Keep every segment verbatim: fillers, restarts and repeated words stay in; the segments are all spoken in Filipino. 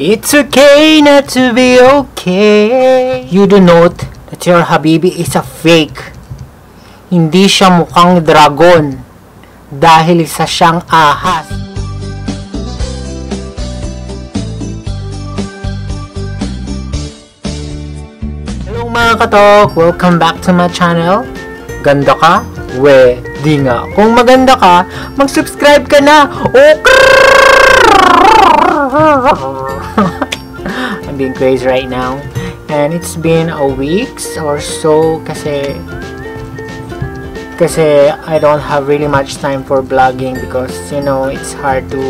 It's okay not to be okay. You do note that your Habibi is a fake. Hindi siya mukhang dragon dahil isa siyang ahas. Hello mga katok! Welcome back to my channel. Ganda ka? We, di nga. Kung maganda ka, mag-subscribe ka na. Oh, I'm being crazy right now. And it's been a week or so kasi kasi I don't have really much time for vlogging because you know it's hard to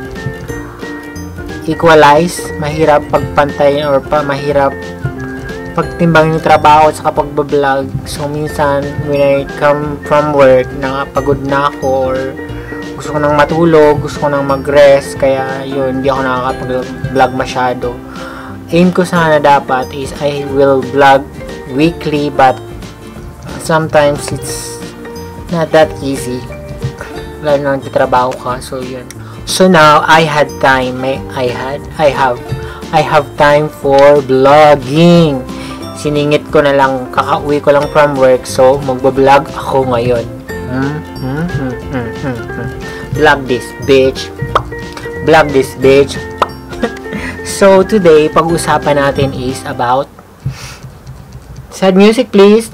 equalize. Mahirap pagpantayin or pa mahirap pagtimbang yung trabaho at saka pagbablog. So minsan when I come from work, nakapagod na ako or gusto ko nang matulog, gusto ko nang mag-rest, kaya yun, hindi ako nakakapag-vlog masyado. Aim ko sana dapat is I will vlog weekly, but sometimes it's not that easy. Lalo na nagtatrabaho ka, so yun. So now, I had time, I, I had, I have, I have time for vlogging. Siningit ko na lang, kakauwi ko lang from work, so magbablog ako ngayon. Hmm, hmm, hmm, hmm, hmm, hmm. Vlog this, bitch. Vlog this, bitch. So, today, pag-usapan natin is about sad music, please.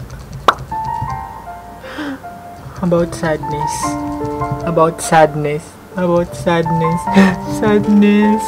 About sadness. About sadness. About sadness. Sadness.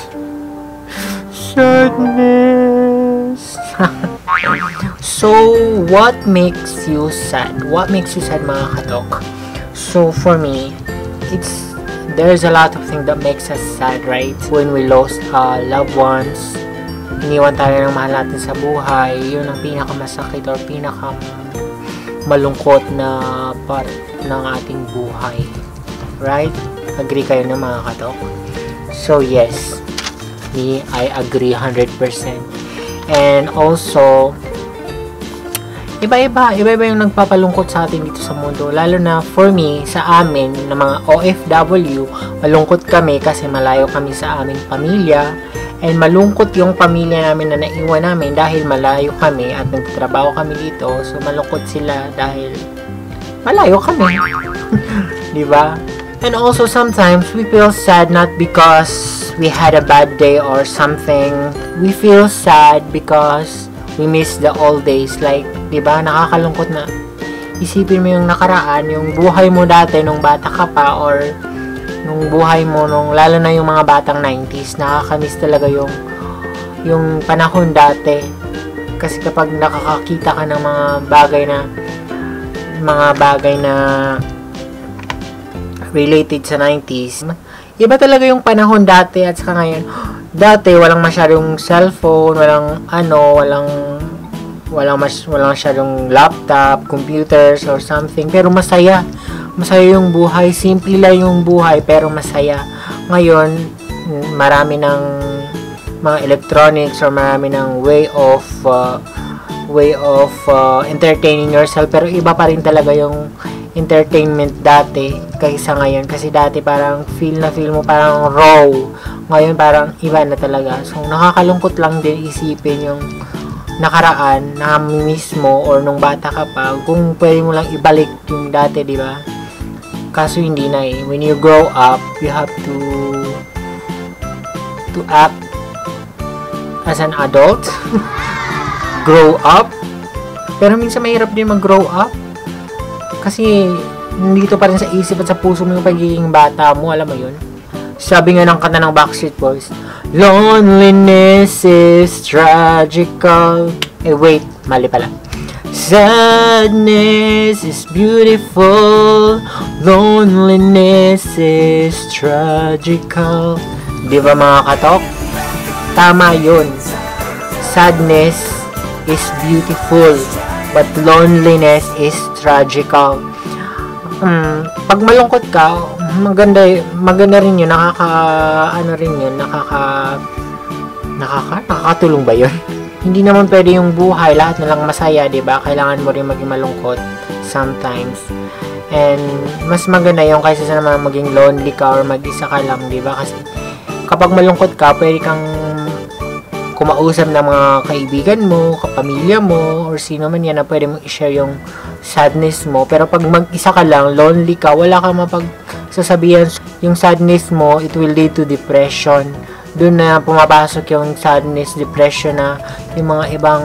Sadness. So, what makes you sad? What makes you sad, mga katok? So, for me, it's there's a lot of things that makes us sad, right? When we lost uh, loved ones, iniwan tayo ng mahal natin sa buhay, yun ang pinakamasakit or pinaka malungkot na part ng ating buhay, right? Agree kayo na, mga katok? So yes, me, I agree one hundred percent. And also, iba-iba, iba-iba yung nagpapalungkot sa atin dito sa mundo. Lalo na for me, sa amin, na mga O F W, malungkot kami kasi malayo kami sa aming pamilya. And malungkot yung pamilya namin na naiwan namin dahil malayo kami at nagtatrabaho kami dito. So malungkot sila dahil malayo kami. Diba? And also sometimes we feel sad not because we had a bad day or something. We feel sad because we miss the old days. Like, diba, nakakalungkot na isipin mo yung nakaraan, yung buhay mo dati nung bata ka pa, or nung buhay mo nung, lalo na yung mga batang nineties, nakakamiss talaga yung yung panahon dati. Kasi kapag nakakakita ka ng mga bagay na mga bagay na related sa nineties, iba talaga yung panahon dati at saka ngayon. Dati walang masyadong cellphone, walang ano, walang walang mas walang masyadong laptop, computers or something, pero masaya. Masaya yung buhay, simple lang yung buhay pero masaya. Ngayon, marami ng mga electronics or marami ng way of uh, way of uh, entertaining yourself, pero iba pa rin talaga yung entertainment dati kaysa ngayon, kasi dati parang feel na feel mo parang raw, ngayon parang iba na talaga. So nakakalungkot lang din isipin yung nakaraan na mismo or nung bata ka pa, kung pwede mo lang ibalik yung dati, di ba? Kaso hindi na eh. When you grow up, you have to to act as an adult. Grow up. Pero minsan mahirap din mag-grow up kasi nandito pa rin sa isip at sa puso mo yung pagiging bata mo, alam mo yun? Sabi nga ng kanta ng Backstreet Boys, loneliness is tragical. Eh wait, mali pala. Sadness is beautiful, loneliness is tragical. Di ba, mga katok? Tama yun. Sadness is beautiful, but loneliness is tragical. Um, pag malungkot ka, maganda, maganda rin yun, nakaka, ano rin yun, nakaka, nakaka, nakakatulong ba yun? Hindi naman pwede yung buhay, lahat na lang masaya, diba? Kailangan mo rin maging malungkot sometimes. And mas maganda yung kaysa sa naman maging lonely ka or mag-isa ka lang, diba? Kasi kapag malungkot ka, pwede kang kumausap ng mga kaibigan mo, kapamilya mo, or sino man yan na pwede mong i-share yung sadness mo. Pero pag mag-isa ka lang, lonely ka, wala kang mapagsasabihan yung sadness mo, it will lead to depression. Doon na pumapasok yung sadness, depression na yung mga ibang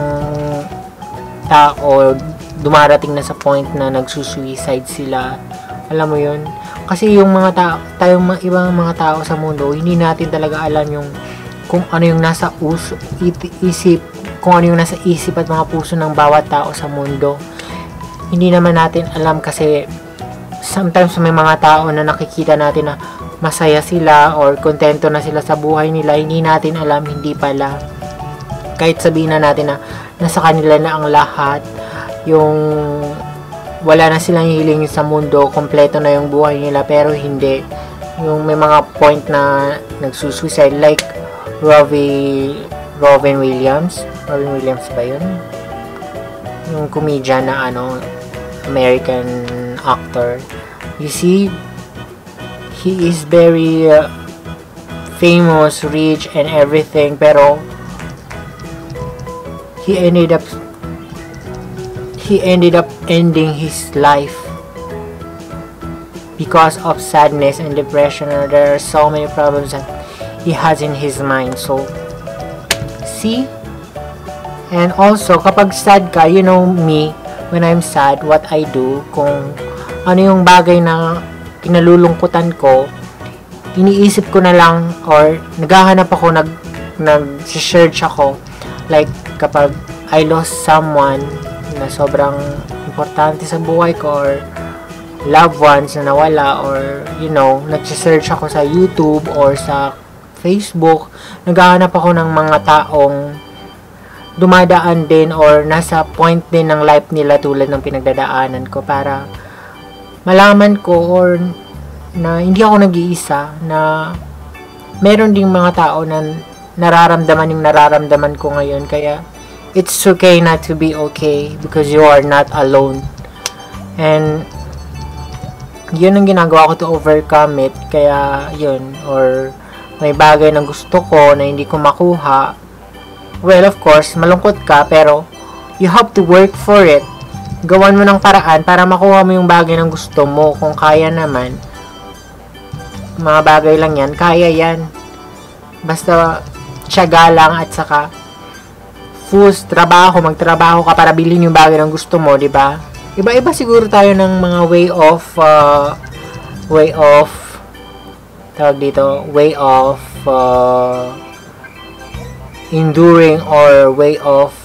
tao dumarating na sa point na nagsusuicide sila. Alam mo yun? Kasi yung mga tao, tayong mga ibang mga tao sa mundo, hindi natin talaga alam yung kung ano yung nasa uso, isip, kung ano yung nasa isip at mga puso ng bawat tao sa mundo. Hindi naman natin alam kasi sometimes may mga tao na nakikita natin na masaya sila or kontento na sila sa buhay nila, hindi natin alam, hindi pala. Kahit sabihin na natin na nasa kanila na ang lahat, yung wala na silang hiling sa mundo, kompleto na yung buhay nila, pero hindi. Yung may mga point na nagsusuicide, like Robbie, Robin Williams. Robin Williams ba yun? Yung comedian na ano, American actor. You see, he is very uh, famous, rich, and everything, pero he ended up he ended up ending his life because of sadness and depression, and there are so many problems that he has in his mind. So see, and also kapag sad ka, you know me, when I'm sad, what I do, kung ano yung bagay na kinalulungkutan ko, iniisip ko na lang, or naghahanap ako, nag nag-search ako, like kapag I lost someone na sobrang importante sa buhay ko, or loved ones na nawala, or you know, nag-search ako sa YouTube or sa Facebook, naghahanap ako ng mga taong dumadaan din or nasa point din ng life nila tulad ng pinagdadaanan ko, para malaman ko or na hindi ako nag-iisa, na meron ding mga tao na nararamdaman yung nararamdaman ko ngayon. Kaya it's okay not to be okay because you are not alone. And yun ang ginagawa ko to overcome it. Kaya yun, or may bagay na gusto ko na hindi ko makuha, well, of course, malungkot ka, pero you have to work for it. Gawan mo ng paraan para makuha mo yung bagay na gusto mo. Kung kaya naman, mga bagay lang yan, kaya yan. Basta tiyaga lang, at saka full trabaho, magtrabaho ka para bilhin yung bagay na gusto mo, di ba? Iba-iba siguro tayo ng mga way of uh, way of tawag dito, way of uh, enduring, or way of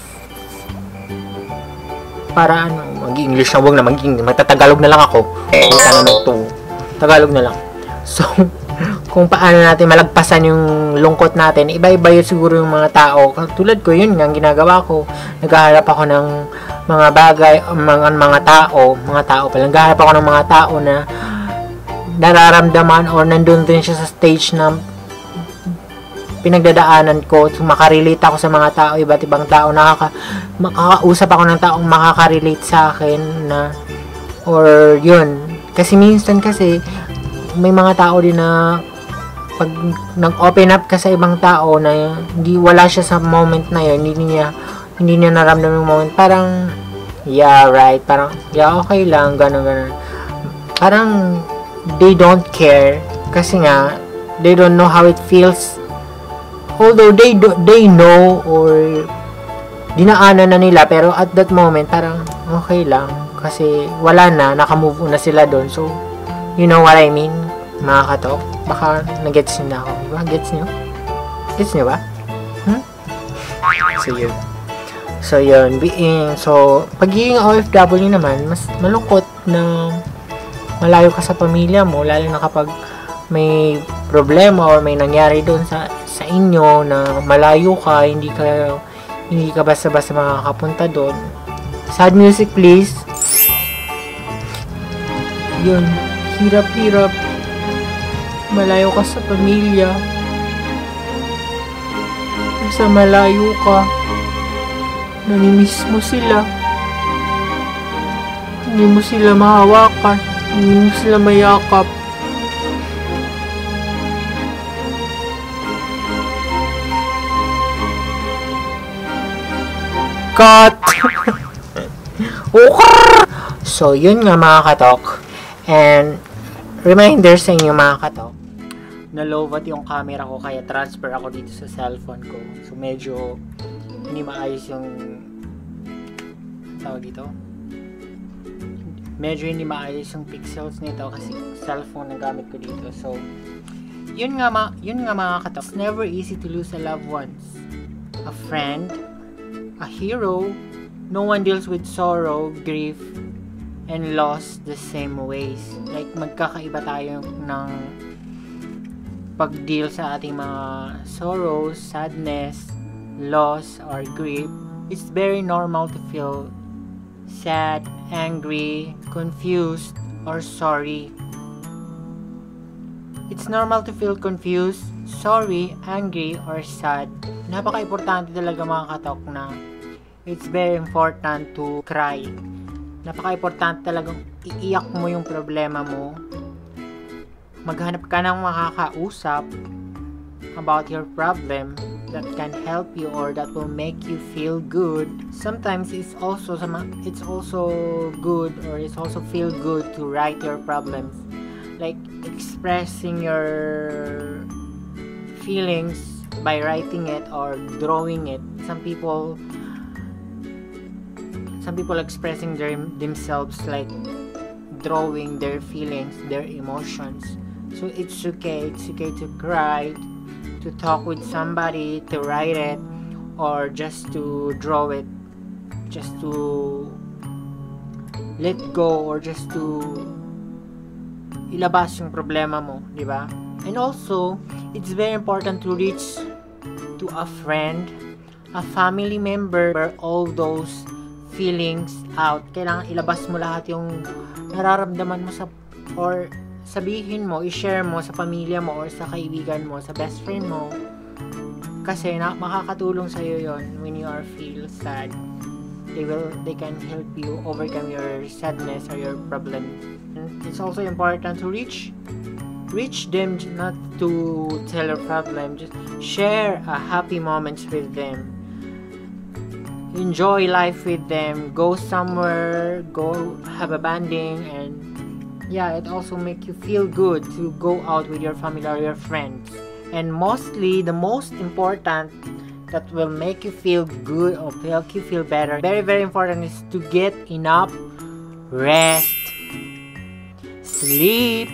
para ano, mag-English na, wag na mag-English, magtatagalog na lang ako. Kita naman to. Tagalog na lang. So, kung paano natin malagpasan yung lungkot natin, iba-iba yun siguro yung mga tao. Tulad ko, yun nga, ginagawa ko. Naghahanap ako ng mga bagay, mga, mga tao, mga tao pala. Naghahanap ako ng mga tao na nararamdaman or nandun din siya sa stage na pinagdadaanan ko. So, makarelate ako sa mga tao, iba't ibang tao. Nakaka, makakausap ako ng taong makakarelate sa akin na, or yun. Kasi minsan kasi, may mga tao din na pag nag-open up ka sa ibang tao na hindi, wala siya sa moment na yun, hindi niya hindi niya naramdaman yung moment, parang yeah, right, parang yeah, okay lang, gano'n, gano'n. Parang they don't care kasi nga they don't know how it feels, although they do, they know or dinaanan na nila, pero at that moment parang okay lang kasi wala na, nakamove on na sila doon. So you know what I mean, mga katok? Baka nag-gets nyo na ako, diba? Gets nyo? Gets nyo ba? Hmm? So yun. So yun, being, so pagiging O F W naman, mas malungkot na malayo ka sa pamilya mo, lalo na kapag may problema or may nangyari doon sa sa inyo na malayo ka, hindi ka hindi ka basta-basta makakapunta doon. Sad music please. Yun, hirap-hirap, malayo ka sa pamilya, nasa malayo ka, namimiss mo sila, hindi mo sila mahawakan, hindi mo sila mayakap. cut! So, yun nga mga katok. And, reminder sa inyo mga katok, na-lowbat yung camera ko kaya transfer ako dito sa cellphone ko. So, medyo hindi maayos yung tawag dito. Medyo hindi maayos yung pixels nito kasi cellphone na gamit ko dito. So, yun nga, ma yun nga mga katok. It's never easy to lose a loved ones. A friend, a hero. No one deals with sorrow, grief, and loss the same ways. Like, magkakaiba tayo ng pag-deal sa ating mga sorrows, sadness, loss, or grief. It's very normal to feel sad, angry, confused, or sorry. It's normal to feel confused, sorry, angry, or sad. Napaka-importante talaga mga katok na it's very important to cry. Napaka-importante talagang iiyak mo yung problema mo. Maghanap ka ng makakausap about your problem that can help you or that will make you feel good. Sometimes it's also it's also good or it's also feel good to write your problems. Like expressing your feelings by writing it or drawing it. Some people Some people expressing their, themselves like drawing their feelings, their emotions. So it's okay, it's okay to cry, to talk with somebody, to write it, or just to draw it, just to let go, or just to ilabas yung problema mo, di ba? And also, it's very important to reach to a friend, a family member, all those feelings out. Kailangan ilabas mo lahat yung nararamdaman mo sa or sabihin mo, i-share mo sa pamilya mo or sa kaibigan mo, sa best friend mo. Kasi na, makakatulong sa iyo yon when you are feel sad. They will they can help you overcome your sadness or your problem. And it's also important to reach reach them, not to tell your problem, just share a happy moments with them. Enjoy life with them, go somewhere, go have a banding, and yeah, it also make you feel good to go out with your family or your friends. And mostly, the most important that will make you feel good or make you feel better, very very important, is to get enough rest, sleep,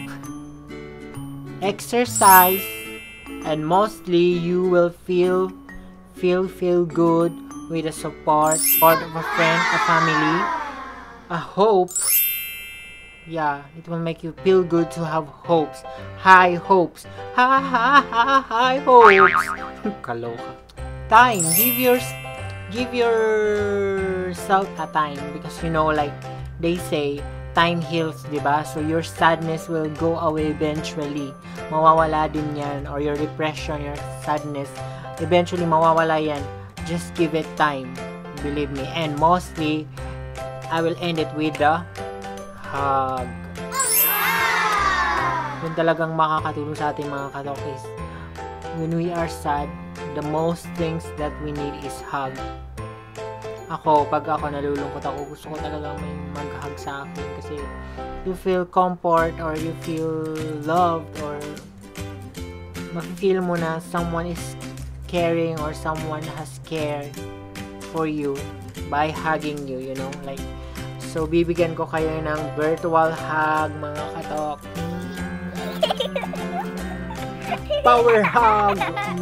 exercise, and mostly you will feel feel feel good with the support, support of a friend, a family, a hope. Yeah, it will make you feel good to have hopes, high hopes, ha ha ha high hopes. Kaloka. Time, give your give yourself a time, because you know, like they say, time heals, diba? So your sadness will go away eventually. Mawawala din yan, or your depression, your sadness, eventually mawawala yan. Just give it time, believe me. And mostly, I will end it with the hug. Yun talagang makakatulong sa ating mga katokis. When we are sad, the most things that we need is hug. Ako, pag ako nalulungkot ako, gusto ko talagang may mag-hug sa akin kasi you feel comfort or you feel loved, or mafe-feel mo na someone is caring or someone has cared for you by hugging you, you know, like, so bibigyan ko kayo ng virtual hug mga katok. Power hug.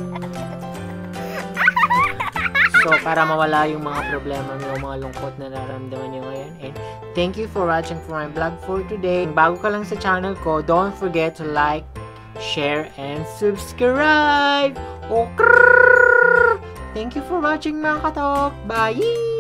So para mawala yung mga problema niyo, mga lungkot na nararamdaman niyo ngayon. And thank you for watching for my vlog for today. Bago ka lang sa channel ko, don't forget to like, share, and subscribe. Okay. Thank you for watching mga katok. Bye!